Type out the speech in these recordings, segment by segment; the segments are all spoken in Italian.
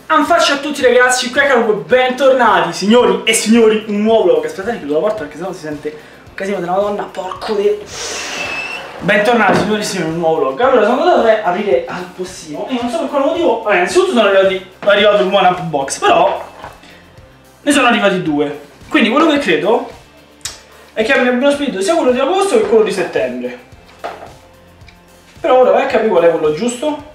Faccia a tutti ragazzi, Crackaloop, bentornati signori e signori, un nuovo vlog. Aspettate che chiudo la porta perché sennò si sente un casino della madonna, porco de... Bentornati signori e signori, un nuovo vlog. Allora sono andato a aprire al postino e non so per quale motivo. Vabbè, innanzitutto sono arrivato il one up box, però ne sono arrivati due. Quindi quello che credo è che mi abbiano spedito sia quello di agosto che quello di settembre. Però ora vai a capire qual è quello giusto.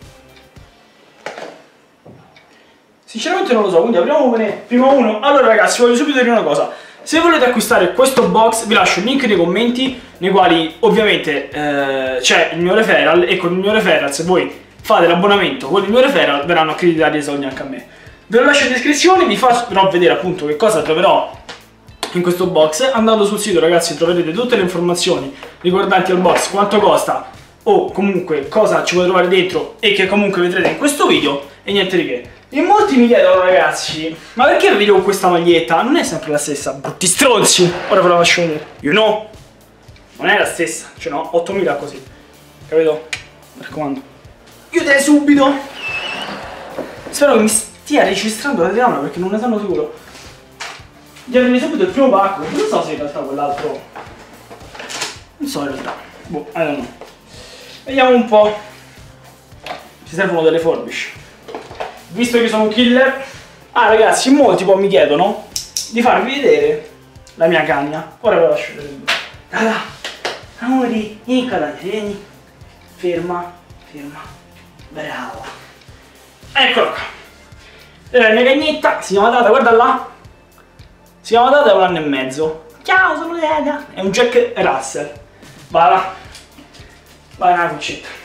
Sinceramente non lo so, quindi apriamo prima uno. Allora ragazzi, voglio subito dire una cosa. Se volete acquistare questo box vi lascio il link nei commenti, nei quali ovviamente c'è il mio referral, e con il mio referral, se voi fate l'abbonamento con il mio referral, verranno accreditati i soldi anche a me. Ve lo lascio in descrizione, vi farò vedere appunto che cosa troverò in questo box. Andando sul sito ragazzi troverete tutte le informazioni riguardanti al box, quanto costa o comunque cosa ci puoi trovare dentro e che comunque vedrete in questo video, e niente di che. E molti mi chiedono ragazzi, ma perché vi vedo con questa maglietta? Non è sempre la stessa, brutti stronzi. Ora ve la faccio vedere. You know? Non è la stessa, ce n'ho 8000 così. Capito? Mi raccomando. Chiudete subito. Spero che mi stia registrando la telecamera perché non ne sono sicuro. Diamine subito il primo pacco. Non so se in realtà quell'altro, non so in realtà. Boh, I don't know. Vediamo un po'. Ci servono delle forbici. Visto che sono un killer. Ah ragazzi, molti poi mi chiedono di farvi vedere la mia canna. Ora ve la lascio vedere. Dai, amori, vieni qua, vieni. Ferma, ferma. Brava. Eccola qua. La mia cagnetta si chiama Dada, guarda là. Si chiama Dada, è 1 anno e mezzo. Ciao, sono Dada. È un Jack Russell. Vai là. Vai nella cuccetta.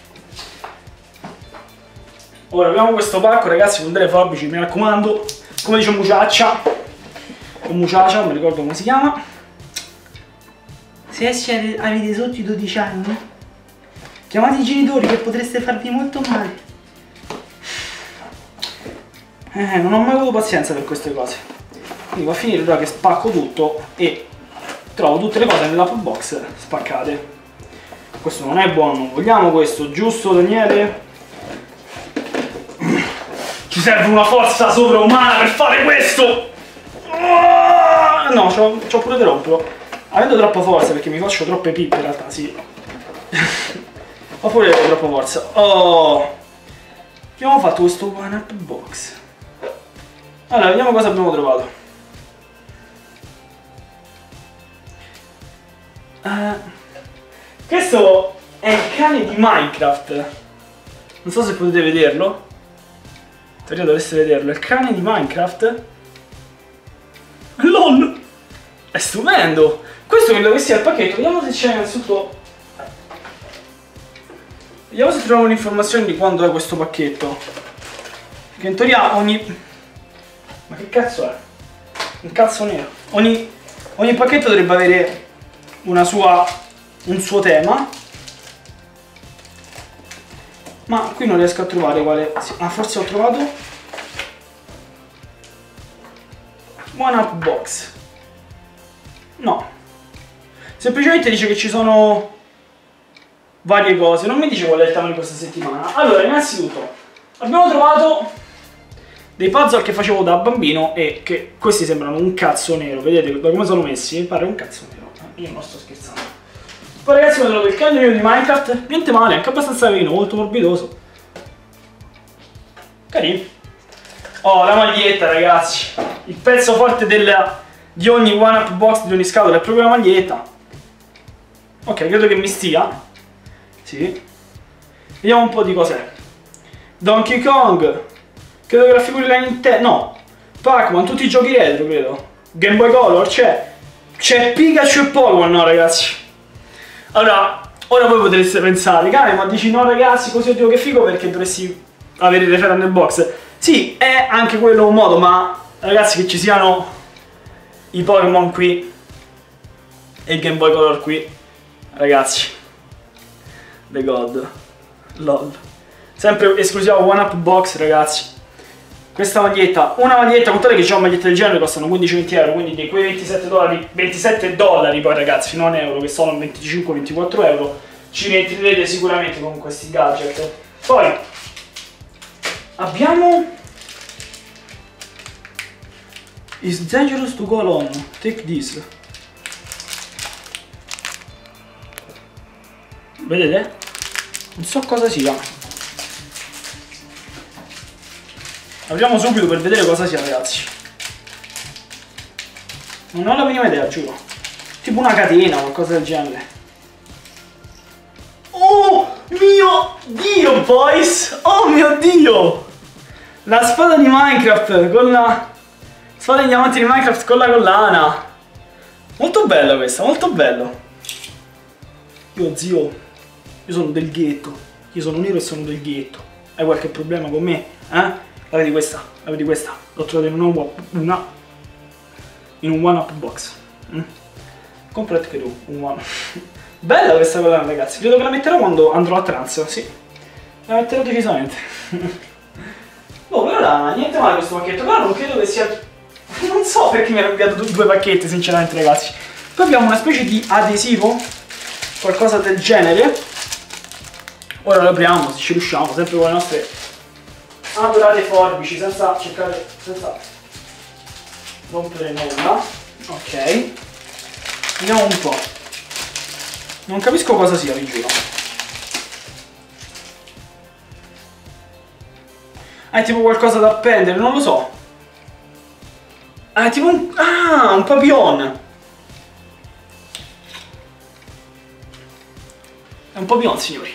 Ora abbiamo questo pacco ragazzi con delle forbici, mi raccomando, come dice Muciaccia, o Muciaccia, non mi ricordo come si chiama. Se avete sotto i 12 anni, chiamate i genitori che potreste farvi molto male. Non ho mai avuto pazienza per queste cose. Quindi va a finire ora che spacco tutto e trovo tutte le cose nell'app box spaccate. Questo non è buono, non vogliamo questo, giusto Daniele? Ci serve una forza sovraumana per fare questo! No, c'ho pure troppo. Avendo troppa forza, perché mi faccio troppe pippe in realtà, sì. Ho pure troppa forza. Oh! Abbiamo fatto questo one up box. Allora, vediamo cosa abbiamo trovato. Questo è il cane di Minecraft. Non so se potete vederlo. In teoria dovreste vederlo, il cane di Minecraft. LOL! È stupendo! Questo credo che sia il pacchetto, vediamo se c'è innanzitutto. Vediamo se troviamo un'informazione di quando è questo pacchetto. Perché in teoria ogni... Ma che cazzo è? Un cazzo nero. Ogni pacchetto dovrebbe avere un suo tema. Ma qui non riesco a trovare quale... Ah, forse ho trovato one up box. No. Semplicemente dice che ci sono varie cose. Non mi dice qual è il tema di questa settimana. Allora, innanzitutto abbiamo trovato dei puzzle che facevo da bambino e che questi sembrano un cazzo nero. Vedete da come sono messi? Pare un cazzo nero. Io non sto scherzando. Poi ragazzi ho trovato il cagnolino di Minecraft, niente male, anche abbastanza carino, molto morbidoso. Carino. Oh, la maglietta ragazzi. Il pezzo forte di ogni one up box, di ogni scatola, è proprio la maglietta. Ok, credo che mi stia. Sì. Vediamo un po' di cos'è. Donkey Kong. Credo che la figurina Nintendo. No. Pac-Man, tutti i giochi retro, credo. Game Boy Color, c'è Pikachu e Pokémon, no ragazzi. Allora, ora voi potreste pensare, cane, ma dici no ragazzi, così oddio che figo perché dovresti avere il referral nel box. Sì, è anche quello un modo, ma ragazzi che ci siano i Pokémon qui e il Game Boy Color qui, ragazzi, the god, lol. Sempre esclusiva one up box ragazzi. Questa maglietta, una maglietta, contate che c'è una maglietta del genere, costano 15-20 euro, quindi di quei 27 dollari poi ragazzi, fino a un euro, che sono 25-24 euro, ci rientrerete sicuramente con questi gadget. Poi abbiamo It's dangerous to go alone. Take this. Vedete? Non so cosa sia. Apriamo subito per vedere cosa sia, ragazzi. Non ho la minima idea, giuro. Tipo una catena o qualcosa del genere. Oh mio Dio, boys! Oh mio Dio! La spada di Minecraft con la... Spada di diamanti di Minecraft con la collana. Molto bella questa, molto bello. Io zio, io sono del ghetto. Io sono nero e sono del ghetto. Hai qualche problema con me? Eh? La vedi questa? La vedi questa? L'ho trovata in un one-up box. Comprati che tu, un one. Bella questa collana, ragazzi. Credo che la metterò quando andrò a trans, sì. La metterò decisamente. Oh, però niente male questo pacchetto. Però non credo che sia... Non so perché mi hanno inviato due pacchetti, sinceramente, ragazzi. Poi abbiamo una specie di adesivo, qualcosa del genere. Ora lo apriamo, se ci riusciamo, sempre con le nostre adorate forbici, senza cercare, senza rompere nulla. Ok. Vediamo un po'. Non capisco cosa sia, vi giuro. È tipo qualcosa da appendere, non lo so. È tipo un... Ah, un papillon. È un papillon, signori.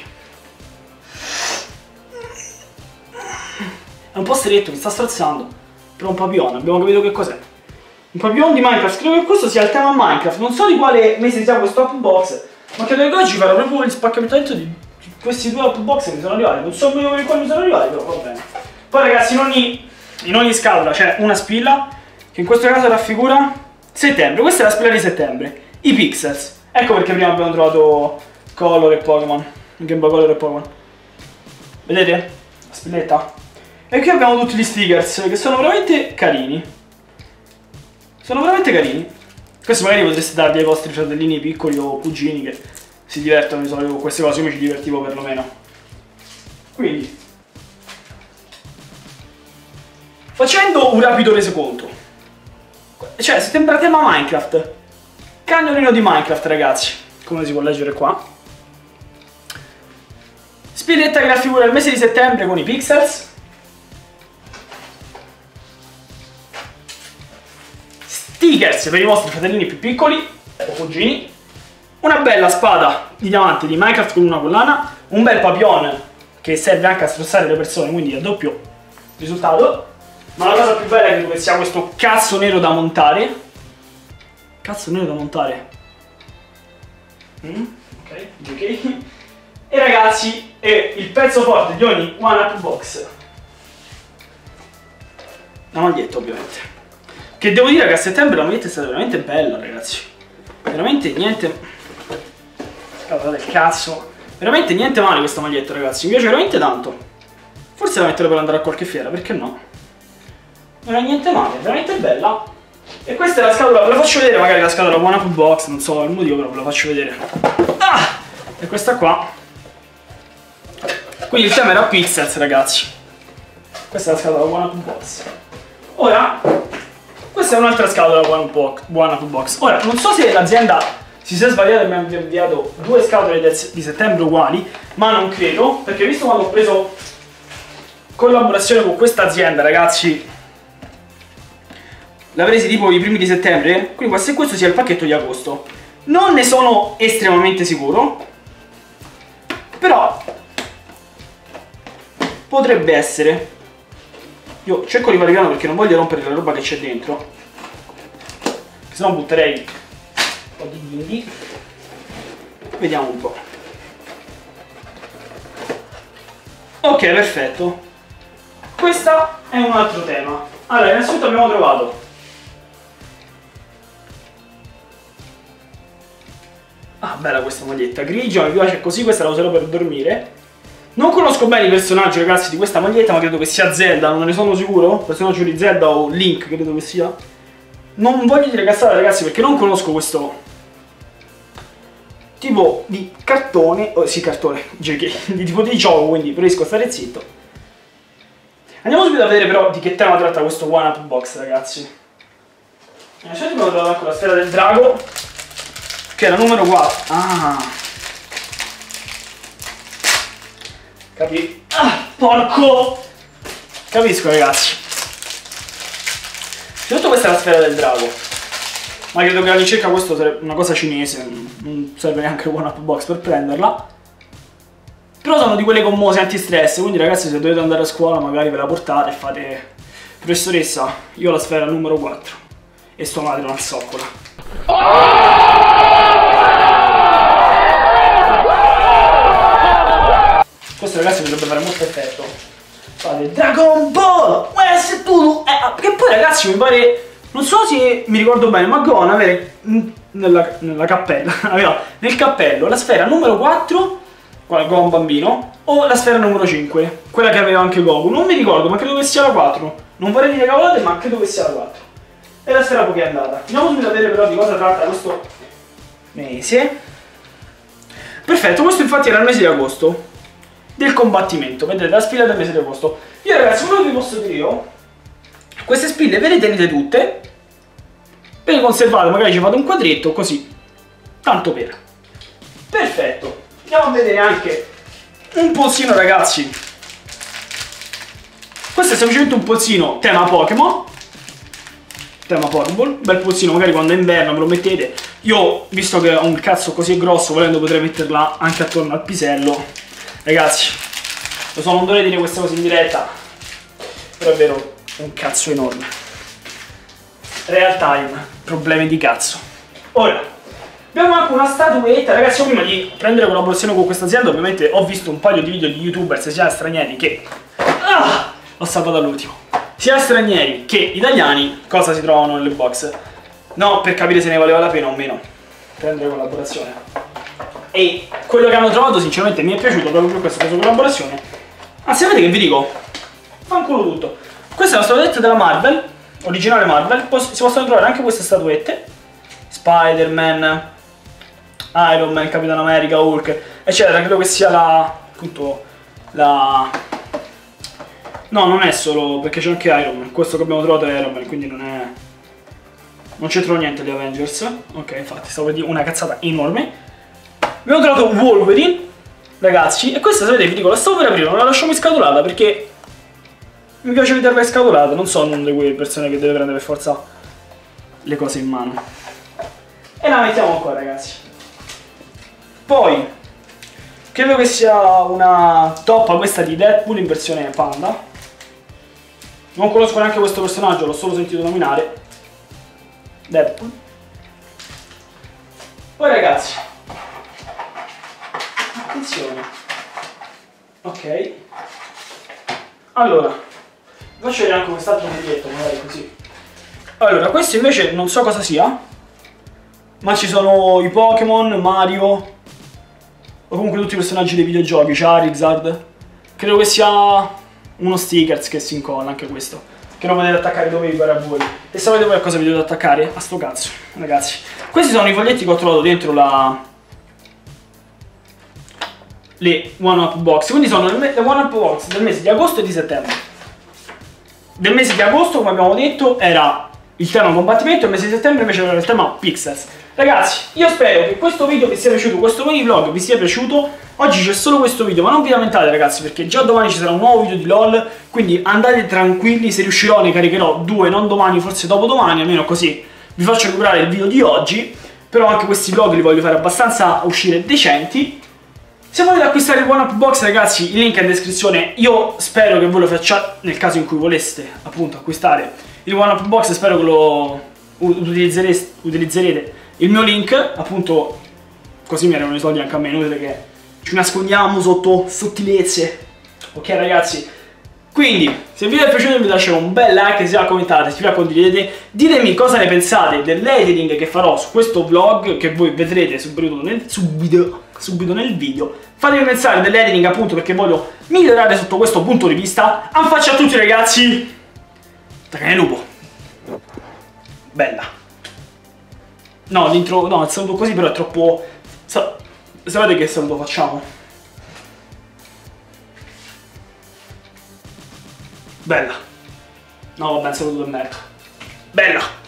È un po' stretto, mi sta strozzando. Però un papillon, abbiamo capito che cos'è. Un papillon di Minecraft, credo che questo sia il tema Minecraft. Non so di quale mese sia questo up box, ma credo che oggi farò proprio il spacchettamento di questi due up box che mi sono arrivati. Non so per quali mi sono arrivati, però va bene. Poi ragazzi, in ogni scatola c'è una spilla, che in questo caso raffigura settembre. Questa è la spilla di settembre. I pixels. Ecco perché prima abbiamo trovato Color e Pokémon. Game Boy Color e Pokémon. Vedete? La spilletta. E qui abbiamo tutti gli stickers, che sono veramente carini. Sono veramente carini. Questo magari potreste darli ai vostri fratellini piccoli o cugini che si divertono di solito con queste cose. Io mi ci divertivo perlomeno. Quindi, facendo un rapido resoconto, cioè sembra tema Minecraft, cagnolino di Minecraft, ragazzi, come si può leggere qua. Spilletta che raffigura il mese di settembre con i pixels. Stickers per i vostri fratellini più piccoli o cugini. Una bella spada di diamanti di Minecraft con una collana. Un bel papillon che serve anche a strozzare le persone, quindi è doppio risultato. Ma la cosa più bella è che sia questo cazzo nero da montare. Cazzo nero da montare. Ok, ok. E ragazzi, è il pezzo forte di ogni one up box. La maglietta, ovviamente. Che devo dire che a settembre la maglietta è stata veramente bella, ragazzi. Veramente niente... Scatola del cazzo. Veramente niente male questa maglietta, ragazzi. Mi piace veramente tanto. Forse la metterò per andare a qualche fiera, perché no? Non è niente male, veramente bella. E questa è la scatola, ve la faccio vedere magari la scatola one up box, non so il motivo, però ve la faccio vedere. Ah! E questa qua. Quindi il tema era pixels, ragazzi. Questa è la scatola one up box. Ora, questa è un'altra scatola one up box. Ora, non so se l'azienda si sia sbagliata e mi ha inviato due scatole di settembre uguali, ma non credo, perché visto quando ho preso collaborazione con questa azienda, ragazzi, l'ha presi tipo i primi di settembre, quindi se questo sia il pacchetto di agosto. Non ne sono estremamente sicuro, però potrebbe essere. Io cerco di fare piano perché non voglio rompere la roba che c'è dentro, se no butterei un po' di dindi. Vediamo un po'. Ok, perfetto. Questo è un altro tema. Allora, innanzitutto abbiamo trovato bella questa maglietta grigia, mi piace così, questa la userò per dormire. Non conosco bene i personaggi, ragazzi, di questa maglietta, ma credo che sia Zelda, non ne sono sicuro. Personaggio di Zelda o Link, credo che sia. Non voglio dire cazzate, ragazzi, perché non conosco questo tipo di cartone, sì, cartone, di tipo di gioco, quindi preferisco stare zitto. Andiamo subito a vedere però di che tema tratta questo one up box, ragazzi. Adesso abbiamo trovato anche la sfera del drago, che è la numero 4. Ah, porco! Capisco, ragazzi. Innanzitutto questa è la sfera del drago, ma credo che all'incirca questo sarebbe una cosa cinese, non serve neanche One Up Box per prenderla. Però sono di quelle gommose anti-stress, quindi ragazzi se dovete andare a scuola magari ve la portate e fate: professoressa, io ho la sfera numero 4 e sua madre non zoccola. Questo ragazzi potrebbe fare molto effetto. Fate Dragon Ball! Che poi ragazzi mi pare, non so se mi ricordo bene, ma Gon avere nella cappella, aveva nel cappello la sfera numero 4, Gon bambino, o la sfera numero 5, quella che aveva anche Goku. Non mi ricordo, ma credo che sia la 4. Non vorrei dire cavolate, ma credo che sia la 4. E la sfera poi è andata. Andiamo subito a vedere però di cosa tratta questo mese. Perfetto, questo infatti era il mese di agosto del combattimento. Vedete, la spilla del mese di agosto. Io ragazzi, quello che vi posso dire io, queste spille ve le tenete tutte, ve le conservate, magari ci fate un quadretto così, tanto per. Perfetto. Andiamo a vedere anche un polsino, ragazzi. Questo è semplicemente un polsino tema Pokémon, tema Pokéball, bel polsino, magari quando è inverno me lo mettete. Io, visto che ho un cazzo così grosso, volendo potrei metterla anche attorno al pisello. Ragazzi, lo so, non dovrei dire queste cose in diretta, però è vero, un cazzo enorme. Real time, problemi di cazzo. Ora, abbiamo anche una statuetta, ragazzi. Io prima di prendere collaborazione con questa azienda ovviamente ho visto un paio di video di youtubers sia stranieri che... l'ho salvato all'ultimo. Sia stranieri che italiani cosa si trovano nelle box. No, per capire se ne valeva la pena o meno prendere collaborazione. E quello che hanno trovato sinceramente mi è piaciuto proprio per questa collaborazione. Anzi, sapete che vi dico? Fanculo tutto. Questa è una statuetta della Marvel, originale Marvel. Si possono trovare anche queste statuette: Spider-Man, Iron Man, Capitano America, Hulk, eccetera. Credo che sia la... appunto la... no, non è solo, perché c'è anche Iron Man. Questo che abbiamo trovato è Iron Man, quindi non è... non c'entrano niente gli Avengers. Ok, infatti stavo per dire una cazzata enorme. Abbiamo trovato Wolverine, ragazzi, e questa, sapete, vi dico, la stavo per aprire, non la lascio mai scatolata perché mi piace vederla scatolata. Non sono una di quelle persone che deve prendere per forza le cose in mano. E la mettiamo qua, ragazzi. Poi credo che sia una toppa questa di Deadpool in versione panda. Non conosco neanche questo personaggio, l'ho solo sentito nominare. Deadpool. Poi ragazzi, attenzione. Ok. Allora, faccio vedere anche quest'altro biglietto, magari così. Allora, questo invece non so cosa sia, ma ci sono i Pokémon, Mario, o comunque tutti i personaggi dei videogiochi, Charizard. Credo che sia uno stickers che si incolla anche questo, che lo potete attaccare dove vi pare a voi. E sapete voi a cosa vi dovete attaccare? A sto cazzo, ragazzi. Questi sono i foglietti che ho trovato dentro le One Up Box. Quindi sono le One Up Box del mese di agosto e di settembre. Del mese di agosto, come abbiamo detto, era il tema combattimento, il mese di settembre invece era il tema Pixels. Ragazzi, io spero che questo video vi sia piaciuto, questo mini vlog vi sia piaciuto. Oggi c'è solo questo video, ma non vi lamentate ragazzi, perché già domani ci sarà un nuovo video di LOL, quindi andate tranquilli, se riuscirò ne caricherò 2, non domani, forse dopodomani, almeno così vi faccio recuperare il video di oggi. Però anche questi vlog li voglio fare abbastanza uscire decenti. Se volete acquistare il One Up Box, ragazzi, il link è in descrizione. Io spero che voi lo facciate nel caso in cui voleste appunto acquistare il One Up Box. Spero che lo utilizzerete il mio link, appunto, così mi arrivano i soldi anche a me, inutile che ci nascondiamo sotto sottilezze. Ok ragazzi? Quindi, se il video è piaciuto vi lascio un bel like, se la commentate, se la condividete. Ditemi cosa ne pensate dell'editing che farò su questo vlog, che voi vedrete subito nel video. Fatemi pensare dell'editing appunto, perché voglio migliorare sotto questo punto di vista. Un faccia a tutti ragazzi, da cane lupo. Bella. No, l'intro, no, il saluto così però è troppo... Sapete che saluto facciamo? Bella. No vabbè, il saluto del merda. Bella.